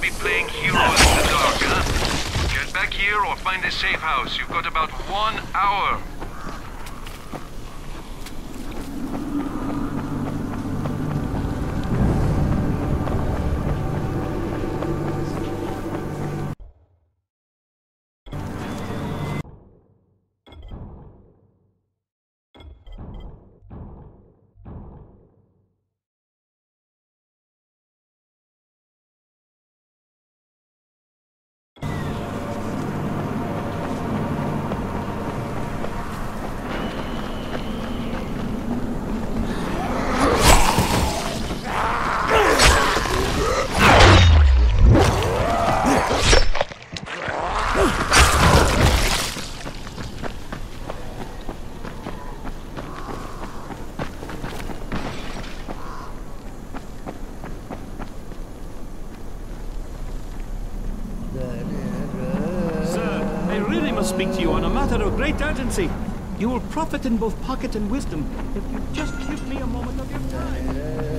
be playing hero in the dark, huh? Get back here or find a safe house. You've got about 1 hour. Speak to you on a matter of great urgency. You will profit in both pocket and wisdom if you just give me a moment of your time.